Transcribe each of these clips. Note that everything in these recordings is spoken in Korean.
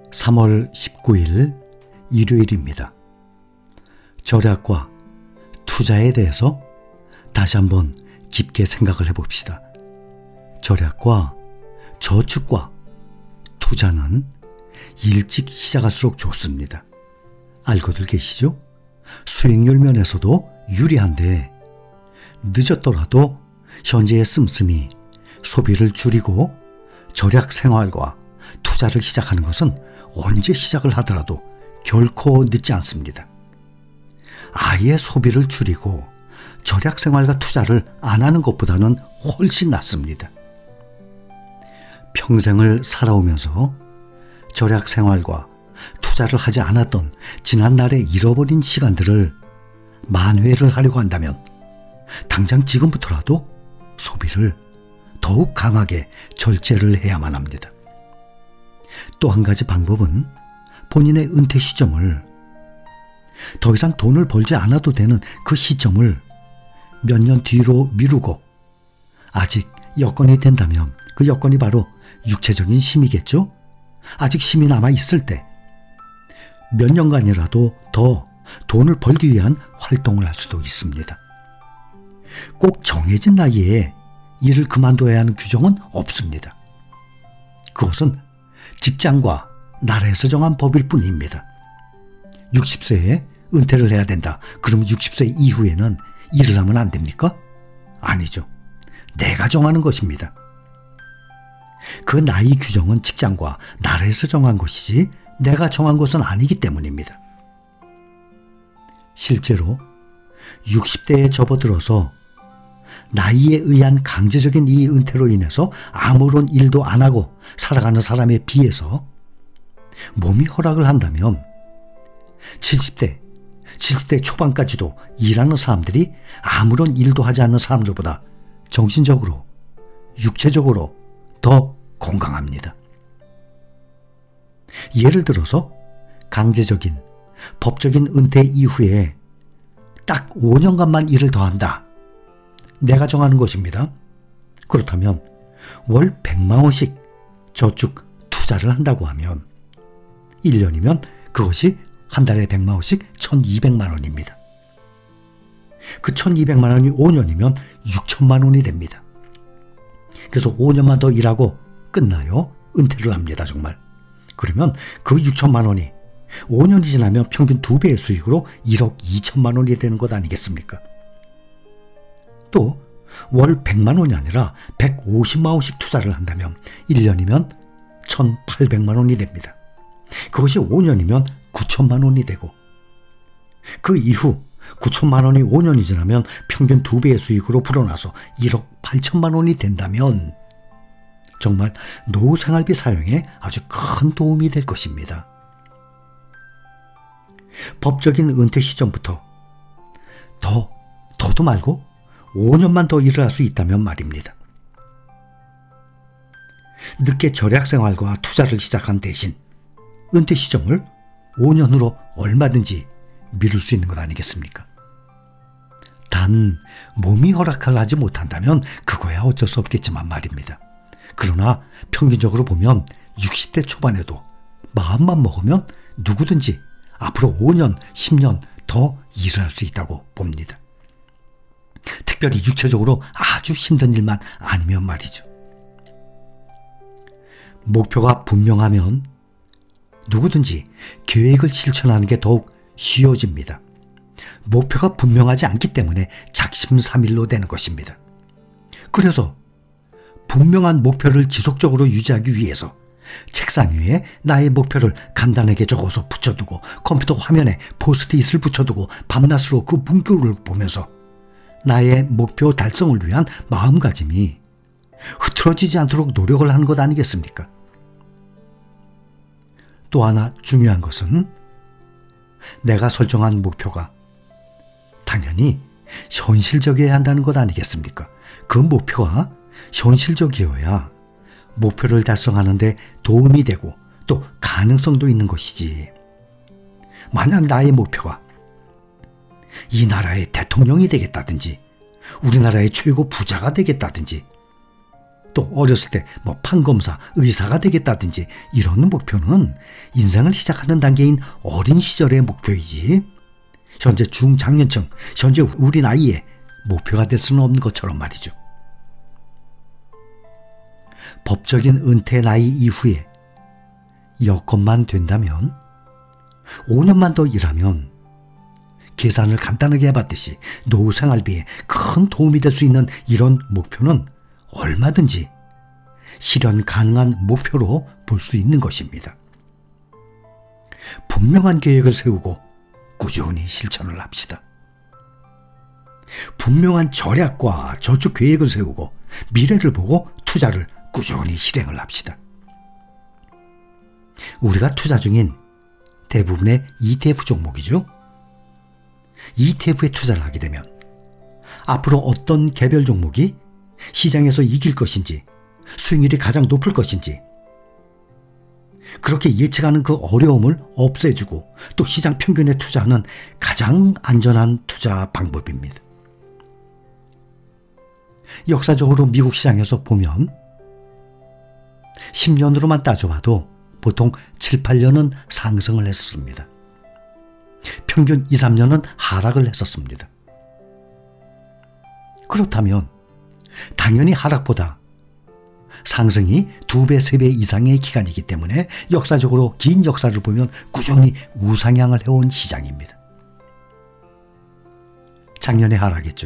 3월 19일 일요일입니다. 절약과 투자에 대해서 다시 한번 깊게 생각을 해봅시다. 절약과 저축과 투자는 일찍 시작할수록 좋습니다. 알고들 계시죠? 수익률 면에서도 유리한데 늦었더라도 현재의 씀씀이 소비를 줄이고 절약 생활과 투자를 시작하는 것은 언제 시작을 하더라도 결코 늦지 않습니다. 아예 소비를 줄이고 절약 생활과 투자를 안 하는 것보다는 훨씬 낫습니다. 평생을 살아오면서 절약 생활과 투자를 하지 않았던 지난날의 잃어버린 시간들을 만회를 하려고 한다면 당장 지금부터라도 소비를 더욱 강하게 절제를 해야만 합니다. 또 한 가지 방법은 본인의 은퇴 시점을 더 이상 돈을 벌지 않아도 되는 그 시점을 몇 년 뒤로 미루고 아직 여건이 된다면 그 여건이 바로 육체적인 힘이겠죠? 아직 힘이 남아있을 때 몇 년간이라도 더 돈을 벌기 위한 활동을 할 수도 있습니다. 꼭 정해진 나이에 일을 그만둬야 하는 규정은 없습니다. 그것은 직장과 나라에서 정한 법일 뿐입니다. 60세에 은퇴를 해야 된다. 그럼 60세 이후에는 일을 하면 안 됩니까? 아니죠. 내가 정하는 것입니다. 그 나이 규정은 직장과 나라에서 정한 것이지 내가 정한 것은 아니기 때문입니다. 실제로 60대에 접어들어서 나이에 의한 강제적인 이 은퇴로 인해서 아무런 일도 안 하고 살아가는 사람에 비해서 몸이 허락을 한다면 70대 초반까지도 일하는 사람들이 아무런 일도 하지 않는 사람들보다 정신적으로, 육체적으로 더 건강합니다. 예를 들어서 강제적인 법적인 은퇴 이후에 딱 5년간만 일을 더 한다. 내가 정하는 것입니다. 그렇다면 월 100만 원씩 저축 투자를 한다고 하면 1년이면 그것이 한 달에 100만 원씩 1200만 원입니다. 그 1200만 원이 5년이면 6천만 원이 됩니다. 그래서 5년만 더 일하고 끝나요. 은퇴를 합니다. 정말. 그러면 그 6천만 원이 5년이 지나면 평균 2배의 수익으로 1억 2천만 원이 되는 것 아니겠습니까? 또 월 100만 원이 아니라 150만 원씩 투자를 한다면 1년이면 1800만 원이 됩니다. 그것이 5년이면 9천만 원이 되고 그 이후 9천만 원이 5년이 지나면 평균 2배의 수익으로 불어나서 1억 8천만 원이 된다면 정말 노후 생활비 사용에 아주 큰 도움이 될 것입니다. 법적인 은퇴 시점부터 더도 말고 5년만 더 일을 할 수 있다면 말입니다. 늦게 절약 생활과 투자를 시작한 대신 은퇴 시점을 5년으로 얼마든지 미룰 수 있는 것 아니겠습니까? 단 몸이 허락을 하지 못한다면 그거야 어쩔 수 없겠지만 말입니다. 그러나 평균적으로 보면 60대 초반에도 마음만 먹으면 누구든지 앞으로 5년, 10년 더 일을 할 수 있다고 봅니다. 특별히 육체적으로 아주 힘든 일만 아니면 말이죠. 목표가 분명하면 누구든지 계획을 실천하는 게 더욱 쉬워집니다. 목표가 분명하지 않기 때문에 작심삼일로 되는 것입니다. 그래서 분명한 목표를 지속적으로 유지하기 위해서 책상 위에 나의 목표를 간단하게 적어서 붙여두고 컴퓨터 화면에 포스트잇을 붙여두고 밤낮으로 그 문구를 보면서 나의 목표 달성을 위한 마음가짐이 흐트러지지 않도록 노력을 하는 것 아니겠습니까? 또 하나 중요한 것은 내가 설정한 목표가 당연히 현실적이어야 한다는 것 아니겠습니까? 그 목표가 현실적이어야 목표를 달성하는 데 도움이 되고 또 가능성도 있는 것이지. 만약 나의 목표가 이 나라의 대통령이 되겠다든지 우리나라의 최고 부자가 되겠다든지 또 어렸을 때 뭐 판검사, 의사가 되겠다든지 이런 목표는 인생을 시작하는 단계인 어린 시절의 목표이지 현재 중장년층, 현재 우리 나이에 목표가 될 수는 없는 것처럼 말이죠. 법적인 은퇴 나이 이후에 여건만 된다면 5년만 더 일하면 계산을 간단하게 해봤듯이 노후 생활비에 큰 도움이 될 수 있는 이런 목표는 얼마든지 실현 가능한 목표로 볼 수 있는 것입니다. 분명한 계획을 세우고 꾸준히 실천을 합시다. 분명한 절약과 저축 계획을 세우고 미래를 보고 투자를 꾸준히 실행을 합시다. 우리가 투자 중인 대부분의 ETF 종목이죠. ETF에 투자를 하게 되면 앞으로 어떤 개별 종목이 시장에서 이길 것인지 수익률이 가장 높을 것인지 그렇게 예측하는 그 어려움을 없애주고 또 시장 평균에 투자하는 가장 안전한 투자 방법입니다. 역사적으로 미국 시장에서 보면 10년으로만 따져봐도 보통 7, 8년은 상승을 했습니다. 평균 2, 3년은 하락을 했었습니다. 그렇다면 당연히 하락보다 상승이 2배, 3배 이상의 기간이기 때문에 역사적으로 긴 역사를 보면 꾸준히 우상향을 해온 시장입니다. 작년에 하락했죠.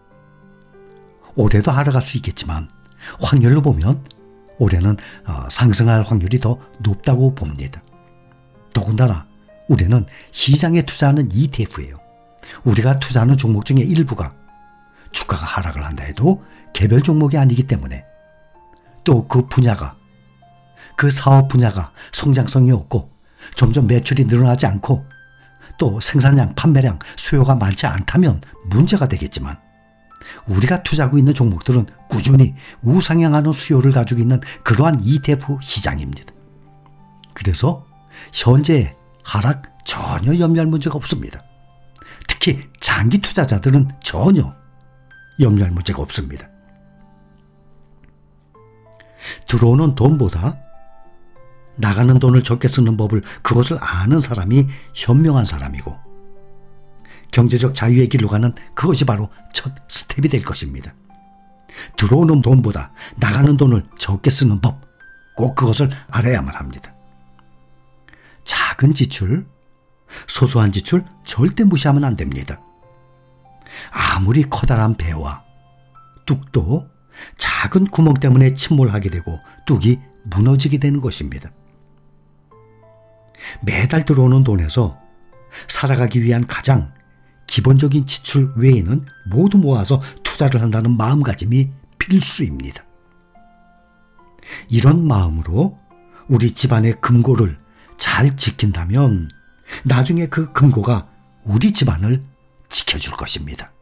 올해도 하락할 수 있겠지만 확률로 보면 올해는 상승할 확률이 더 높다고 봅니다. 더군다나 우리는 시장에 투자하는 ETF예요. 우리가 투자하는 종목 중에 일부가 주가가 하락을 한다 해도 개별 종목이 아니기 때문에 또 그 분야가 그 사업 분야가 성장성이 없고 점점 매출이 늘어나지 않고 또 생산량, 판매량, 수요가 많지 않다면 문제가 되겠지만 우리가 투자하고 있는 종목들은 꾸준히 우상향하는 수요를 가지고 있는 그러한 ETF 시장입니다. 그래서 현재 하락 전혀 염려할 문제가 없습니다. 특히 장기 투자자들은 전혀 염려할 문제가 없습니다. 들어오는 돈보다 나가는 돈을 적게 쓰는 법을 그것을 아는 사람이 현명한 사람이고 경제적 자유의 길로 가는 그것이 바로 첫 스텝이 될 것입니다. 들어오는 돈보다 나가는 돈을 적게 쓰는 법, 꼭 그것을 알아야만 합니다. 작은 지출, 소소한 지출 절대 무시하면 안 됩니다. 아무리 커다란 배와 뚝도 작은 구멍 때문에 침몰하게 되고 뚝이 무너지게 되는 것입니다. 매달 들어오는 돈에서 살아가기 위한 가장 기본적인 지출 외에는 모두 모아서 투자를 한다는 마음가짐이 필수입니다. 이런 마음으로 우리 집안의 금고를 잘 지킨다면 나중에 그 금고가 우리 집안을 지켜줄 것입니다.